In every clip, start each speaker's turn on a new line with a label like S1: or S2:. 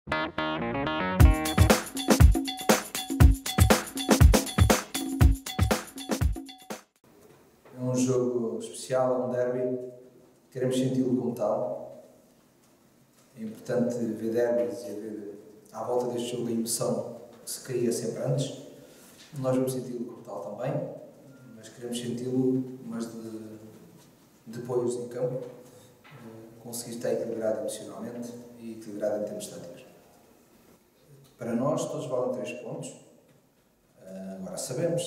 S1: É um jogo especial, é um derby, queremos senti-lo como tal. É importante ver derbys e ver à volta deste jogo a emoção que se cria sempre antes. Nós vamos senti-lo como tal também, mas queremos senti-lo, mas depois em campo, conseguir estar equilibrado emocionalmente e equilibrado em termos táticos. Para nós, todos valem 3 pontos. Agora sabemos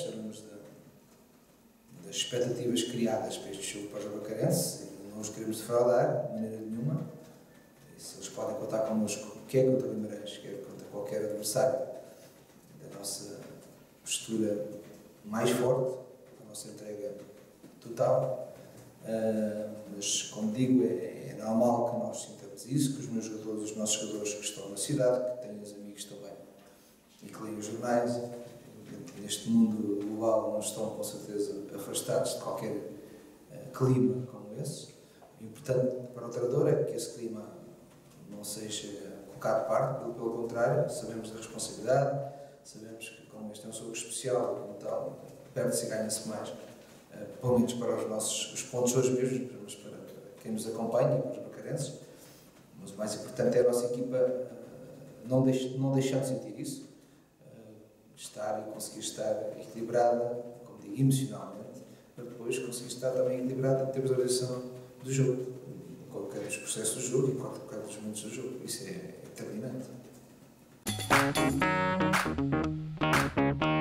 S1: das expectativas criadas para este jogo para o Jabacarense e não os queremos defraudar de maneira nenhuma. E se eles podem contar connosco, quer contra o Guimarães, quer contra qualquer adversário, da nossa postura mais forte, a nossa entrega total. Mas, como digo, é normal que nós sintamos isso, que os meus jogadores, os nossos jogadores que estão na cidade, que têm os amigos também e que leem os jornais, neste mundo global não estão com certeza afastados de qualquer clima como esse. O importante para o treinador é que esse clima não seja colocado de parte, pelo contrário, sabemos da responsabilidade, sabemos que como este é um jogo especial, como tal, perde-se e ganha-se mais, pelo menos para os pontos hoje mesmos, mas para quem nos acompanha, para os bacarenses. Mas o mais importante é a nossa equipa não deixando de sentir isso, estar e conseguir estar equilibrada, como digo, emocionalmente, para depois conseguir estar também equilibrada em termos de organização do jogo, em qualquer dos processos do jogo e em qualquer dos momentos do jogo. Isso é determinante.